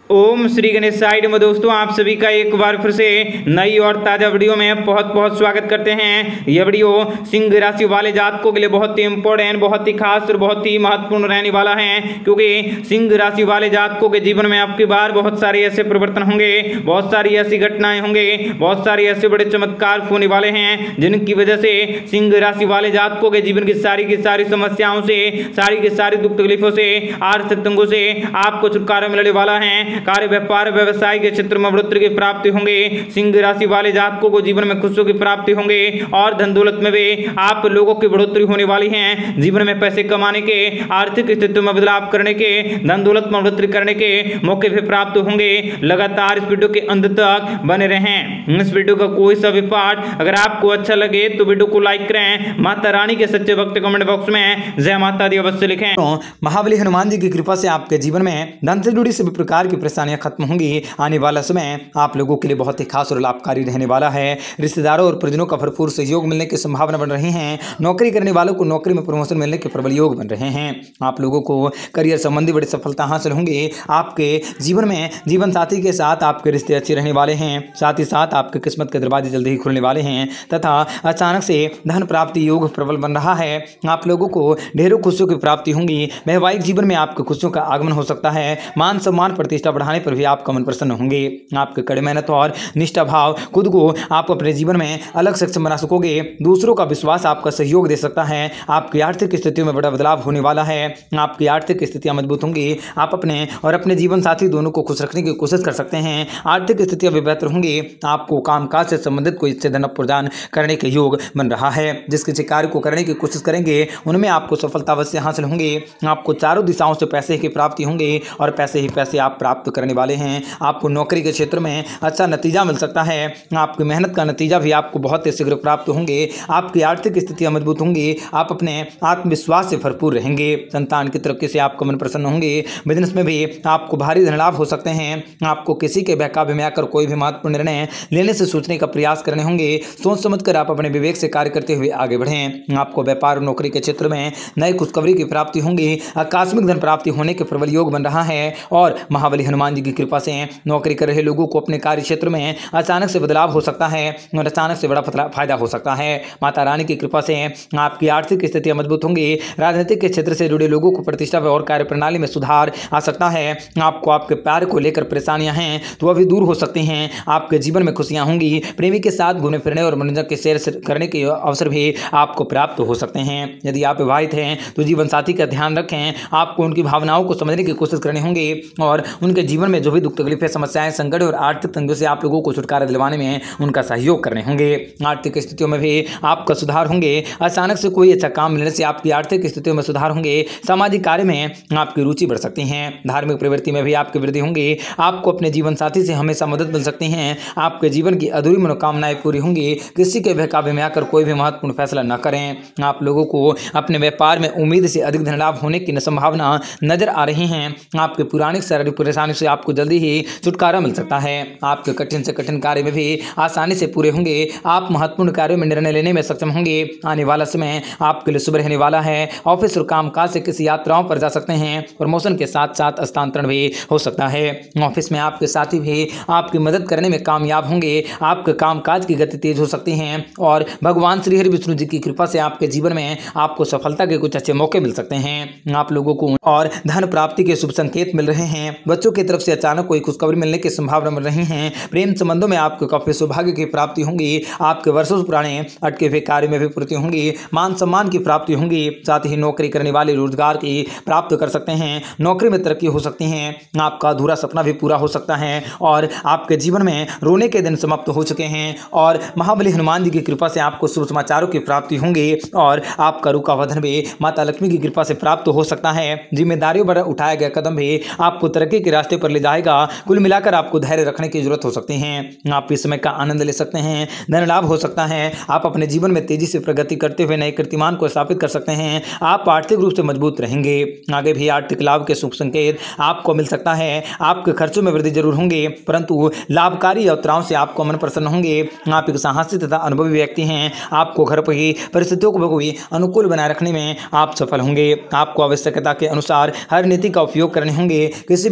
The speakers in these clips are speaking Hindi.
ओम श्री गणेश साइड में दोस्तों आप सभी का एक बार फिर से नई और ताजा वीडियो में बहुत बहुत स्वागत करते हैं। यह वीडियो सिंह राशि वाले जातकों के लिए बहुत ही इंपॉर्टेंट, बहुत ही खास और बहुत ही महत्वपूर्ण रहने वाला है, क्योंकि सिंह राशि वाले जातकों के जीवन में आपकी बार बहुत सारे ऐसे परिवर्तन होंगे, बहुत सारी ऐसी घटनाएं होंगे, बहुत सारे ऐसे बड़े चमत्कार होने वाले हैं जिनकी वजह से सिंह राशि वाले जातकों के जीवन की सारी समस्याओं से, सारी की सारी दुख तकलीफों से, आर्थिक तंगों से आपको छुटकारा मिलने वाला है। कार्य व्यापार व्यवसाय के क्षेत्र में बढ़ोतरी की प्राप्ति होंगे। सिंह राशि वाले जातकों को जीवन में खुशियों की प्राप्ति होंगे और धन दौलत में भी आप लोगों की बढ़ोतरी होने वाली है। जीवन में पैसे कमाने के, आर्थिक स्थिति में बदलाव करने के, धन दौलत में बढ़ोतरी करने के मौके भी प्राप्त होंगे। लगातार इस वीडियो के अंत तक बने रहें। इस वीडियो का कोई सा भी पार्ट अगर आपको अच्छा लगे तो वीडियो को लाइक करें। माता रानी के सच्चे भक्त कमेंट बॉक्स में जय माता दी अवश्य लिखें। महाबली हनुमान जी की कृपा से आपके जीवन में धन से जुड़ी सभी प्रकार की परेशानियां खत्म होंगी। आने वाला समय आप लोगों के लिए बहुत ही खास और लाभकारी रहने वाला है। रिश्तेदारों और परिजनों का भरपूर सहयोग मिलने की संभावना बन रही है। नौकरी करने वालों को नौकरी में प्रमोशन मिलने के प्रबल योग बन रहे हैं। आप लोगों को करियर संबंधी बड़ी सफलता हासिल होंगी। आपके जीवन में जीवन साथी के साथ आपके रिश्ते अच्छे रहने वाले हैं। साथ ही साथ आपके किस्मत के दरवाजे जल्दी ही खुलने वाले हैं तथा अचानक से धन प्राप्ति योग प्रबल बन रहा है। आप लोगों को ढेरों खुशियों की प्राप्ति होंगी। वैवाहिक जीवन में आपके खुशियों का आगमन हो सकता है। मान सम्मान प्रतिष्ठा बढ़ाने पर भी आपका मन प्रसन्न होंगे। आपके कड़ी मेहनत और निष्ठा भाव खुद को आप अपने जीवन में अलग सक्षम बना सकोगे। दूसरों का विश्वास आपका सहयोग दे सकता है। आपकी आर्थिक स्थितियों में बड़ा बदलाव होने वाला है। आपकी आर्थिक स्थितियां मजबूत होंगी। आप अपने और अपने जीवन साथी दोनों को खुश रखने की कोशिश कर सकते हैं। आर्थिक स्थितियां भी बेहतर होंगी। आपको कामकाज से संबंधित कोई इससे धन प्रदान करने के योग बन रहा है। जिस किसी कार्य को करने की कोशिश करेंगे उनमें आपको सफलता अवश्य हासिल होंगी। आपको चारों दिशाओं से पैसे की प्राप्ति होंगी और पैसे ही पैसे आप प्राप्त करने वाले हैं। आपको नौकरी के क्षेत्र में अच्छा नतीजा मिल सकता है। आपकी मेहनत का नतीजा भी आपको बहुत ही शीघ्र प्राप्त होंगे। आपकी आर्थिक स्थितियां मजबूत होंगी। आप अपने आत्मविश्वास से भरपूर रहेंगे। संतान की तरफ से आपका मन प्रसन्न होंगे। बिजनेस में भी आपको भारी धन लाभ हो सकते हैं। आपको किसी के बहकावे में आकर कोई भी महत्वपूर्ण निर्णय लेने से सोचने का प्रयास करने होंगे। सोच समझकर आप अपने विवेक से कार्य करते हुए आगे बढ़ें। आपको व्यापार और नौकरी के क्षेत्र में नई खुशखबरी की प्राप्ति होंगी। आकस्मिक धन प्राप्ति होने के प्रबल योग बन रहा है और महाबली हनुमान जी की कृपा से नौकरी कर रहे लोगों को अपने कार्य क्षेत्र में अचानक से बदलाव हो सकता है और अचानक से बड़ा फायदा हो सकता है। माता रानी की कृपा से आपकी आर्थिक स्थितियां मजबूत होंगी। राजनीतिक के क्षेत्र से जुड़े लोगों को प्रतिष्ठा और कार्य प्रणाली में सुधार आ सकता है। आपको आपके प्यार को लेकर परेशानियां हैं तो वह भी दूर हो सकती हैं। आपके जीवन में खुशियां होंगी। प्रेमी के साथ घूमने फिरने और मनोरंजन के सैर करने के अवसर भी आपको प्राप्त हो सकते हैं। यदि आप विवाहित हैं तो जीवन साथी का ध्यान रखें। आपको उनकी भावनाओं को समझने की कोशिश करनी होगी और उनके जीवन में जो भी दुख तकलीफें, समस्याएं, संकट और आर्थिक तंगियों से आप लोगों को छुटकारा दिलवाने में उनका सहयोग करने होंगे। आर्थिक स्थितियों में भी आपका सुधार होंगे। अचानक से कोई अच्छा काम मिलने से आपकी आर्थिक स्थितियों में सुधार होंगे। सामाजिक कार्य में आपकी रुचि बढ़ सकती है। धार्मिक प्रवृत्ति में भी आपकी वृद्धि होंगी। आपको अपने जीवन साथी से हमेशा मदद मिल सकती है। आपके जीवन की अधूरी मनोकामनाएं पूरी होंगी। किसी के बहकावे में आकर कोई भी महत्वपूर्ण फैसला न करें। आप लोगों को अपने व्यापार में उम्मीद से अधिक धन लाभ होने की संभावना नजर आ रही है। आपके पुरानी शारीरिक परेशानी से आपको जल्दी ही छुटकारा मिल सकता है। आपके कठिन से कठिन कार्य में भी आसानी से पूरे होंगे। आप महत्वपूर्ण कार्यों में निर्णय लेने में सक्षम होंगे। आने वाला समय आपके लिए शुभ रहने वाला है। ऑफिस और कामकाज से किसी यात्राओं पर जा सकते हैं। प्रमोशन के साथ साथ स्थानांतरण भी हो सकता है। ऑफिस में आपके साथी भी आपकी मदद करने में कामयाब होंगे। आपके कामकाज की गति तेज हो सकती है और भगवान श्री हरि विष्णु जी की कृपा से आपके जीवन में आपको सफलता के कुछ अच्छे मौके मिल सकते हैं। आप लोगों को और धन प्राप्ति के शुभ संकेत मिल रहे हैं। बच्चों की तरफ से अचानक कोई खुशखबरी मिलने की संभावना बन रही है। प्रेम संबंधों में आपको काफी सौभाग्य की प्राप्ति होंगी। आपके वर्षों पुराने अटके हुए कार्य में भी पूर्ति होंगी। मान सम्मान की प्राप्ति होंगी। साथ ही नौकरी करने वाले रोजगार की प्राप्त कर सकते हैं। नौकरी में तरक्की हो सकती है। आपका अधूरा सपना भी पूरा हो सकता है और आपके जीवन में रोने के दिन समाप्त हो चुके हैं और महाबली हनुमान जी की कृपा से आपको शुभ समाचारों की प्राप्ति होंगी और आपका रुका हुआ धन भी माता लक्ष्मी की कृपा से प्राप्त हो सकता है। जिम्मेदारियों पर उठाया गया कदम भी आपको तरक्की के रास्ते पर ले जाएगा। कुल मिलाकर आपको धैर्य रखने की जरूरत हो सकती है। आप इस समय का आनंद ले सकते हैं। धन लाभ हो सकता है। आप अपने जीवन में तेजी से प्रगति करते हुए नए कीर्तिमान को स्थापित कर सकते हैं। आप आर्थिक रूप से मजबूत रहेंगे। आगे भी आर्थिक लाभ के शुभ संकेत आपको मिल सकता है। आपके खर्चों में वृद्धि जरूर होंगे परंतु लाभकारी यात्राओं से आपको मन प्रसन्न होंगे। आप एक साहसी तथा अनुभवी व्यक्ति हैं। आपको घर पर ही परिस्थितियों को भी अनुकूल बनाए रखने में आप सफल होंगे। आपको आवश्यकता के अनुसार हर नीति का उपयोग करने होंगे। किसी भी तरह के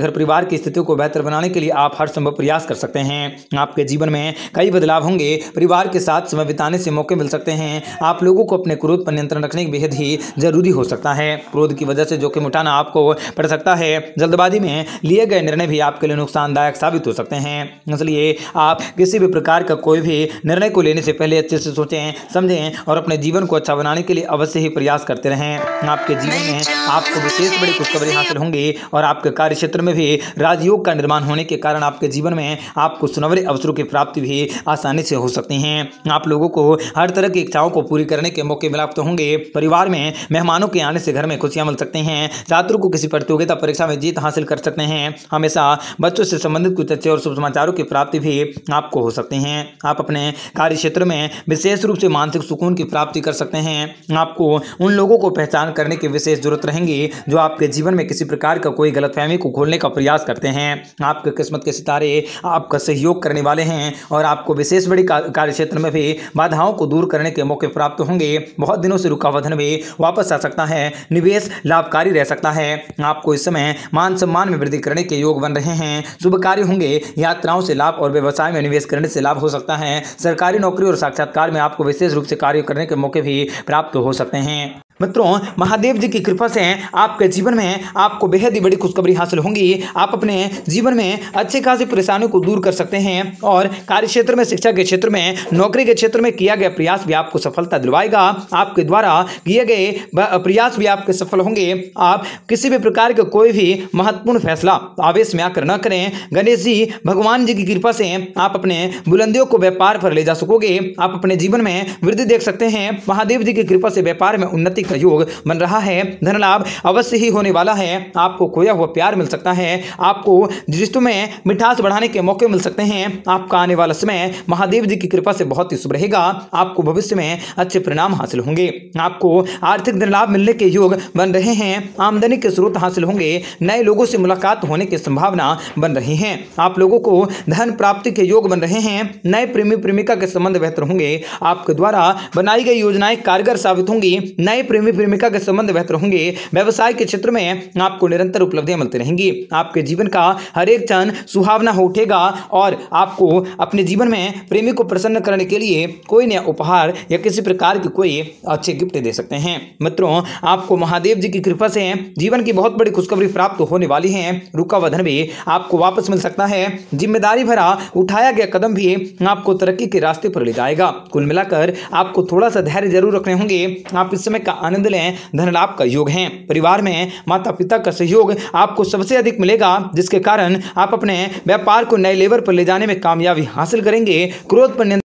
घर परिवार की स्थितियों को बेहतर बनाने के लिए आप हर संभव प्रयास कर सकते हैं। आपके जीवन में कई बदलाव होंगे। परिवार के साथ समय बिताने से मौके मिल सकते हैं। आप लोगों को अपने क्रोध पर नियंत्रण रखने की बेहद ही जरूरी हो सकता है। क्रोध की वजह से जोखिम उठाना आपको पड़ सकता है। जल्दबाजी में लिए गए निर्णय भी आपके लिए नुकसानदायक साबित हो सकते हैं। इसलिए आप किसी भी प्रकार का कोई भी निर्णय को लेने से पहले अच्छे से सोचें, समझें और अपने जीवन को अच्छा बनाने के लिए अवश्य ही प्रयास करते रहें। आपके जीवन में आपको विशेष बड़ी खुशखबरी हासिल होंगी और आपके कार्य क्षेत्र में भी राजयोग का निर्माण होने के कारण आपके जीवन में आपको सुनहरे अवसरों की प्राप्ति भी आसानी से हो सकती हैं। आप लोगों को हर तरह की इच्छाओं को पूरी करने के मौके प्राप्त होंगे। परिवार में मेहमानों के आने से घर में खुशियां मिल सकती हैं। छात्रों को किसी प्रतियोगिता परीक्षा में जीत हासिल कर सकते हैं। हमेशा बच्चों से संबंधित कुछ अच्छे और शुभ समाचारों की प्राप्ति भी आपको हो सकती हैं। आप अपने कार्य क्षेत्र में विशेष रूप से मानसिक सुकून की प्राप्ति कर सकते हैं। आपको उन लोगों को पहचान करने की विशेष जरूरत रहेंगी जो आपके जीवन में किसी प्रकार का कोई गलतफहमी को खोलने का प्रयास करते हैं। आपके किस्मत के सितारे आपका सहयोग करने वाले हैं और आपको विशेष बड़ी कार्य क्षेत्र में भी बाधाओं को दूर करने के मौके प्राप्त होंगे। बहुत दिनों से रुका हुआ धन भी वापस आ सकता है। निवेश लाभकारी रह सकता है। आपको इस समय मान सम्मान में वृद्धि करने के योग बन रहे हैं। शुभ कार्य होंगे। यात्राओं से लाभ और व्यवसाय में निवेश करने से लाभ हो सकता है। सरकारी नौकरी और साक्षात्कार में आपको विशेष रूप से कार्य करने के मौके भी प्राप्त हो सकते हैं। मित्रों, महादेव जी की कृपा से आपके जीवन में आपको बेहद ही बड़ी खुशखबरी हासिल होंगी। आप अपने जीवन में अच्छी खासी परेशानियों को दूर कर सकते हैं और कार्य क्षेत्र में, शिक्षा के क्षेत्र में, नौकरी के क्षेत्र में किया गया प्रयास भी आपको सफलता दिलवाएगा। आपके द्वारा किए गए प्रयास भी आपके सफल होंगे। आप किसी भी प्रकार का कोई भी महत्वपूर्ण फैसला आवेश में आकर न करें। गणेश जी भगवान जी की कृपा से आप अपने बुलंदियों को व्यापार पर ले जा सकोगे। आप अपने जीवन में वृद्धि देख सकते हैं। महादेव जी की कृपा से व्यापार में उन्नति का योग बन रहा है। धन लाभ अवश्य ही होने वाला है। आपको खोया हुआ प्यार मिल सकता है। आपको रिश्तों में मिठास बढ़ाने के मौके मिल सकते हैं। आपका आने वाला समय महादेव जी की कृपा से बहुत ही शुभ रहेगा। आपको भविष्य में अच्छे परिणाम हासिल होंगे। आपको आर्थिक धन लाभ मिलने के योग बन रहे हैं। आमदनी के स्रोत हासिल होंगे। नए लोगों से मुलाकात होने की संभावना बन रही है। आप लोगों को धन प्राप्ति के योग बन रहे हैं। नए प्रेमी प्रेमिका के संबंध बेहतर होंगे। आपके द्वारा बनाई गई योजनाएं कारगर साबित होंगी। नए प्रेमी प्रेमिका के संबंध बेहतर होंगे। व्यवसाय के क्षेत्र में आपको निरंतर उपलब्धियां मिलती रहेंगी। आपके जीवन का हर एक क्षण सुहावना हो उठेगा और आपको अपने जीवन में प्रेमी को प्रसन्न करने के लिए कोई नया उपहार या किसी प्रकार की कोई अच्छे गिफ्ट दे सकते हैं। मित्रों, आपको महादेव जी की कृपा से जीवन की बहुत बड़ी खुशखबरी प्राप्त होने वाली है। रुका हुआ धन भी आपको वापस मिल सकता है। जिम्मेदारी भरा उठाया गया कदम भी आपको तरक्की के रास्ते पर ले जाएगा। कुल मिलाकर आपको थोड़ा सा धैर्य जरूर रखने होंगे। आप इस समय का आनंद लें। धन लाभ का योग है। परिवार में माता पिता का सहयोग आपको सबसे अधिक मिलेगा, जिसके कारण आप अपने व्यापार को नए लेवल पर ले जाने में कामयाबी हासिल करेंगे। क्रोध पर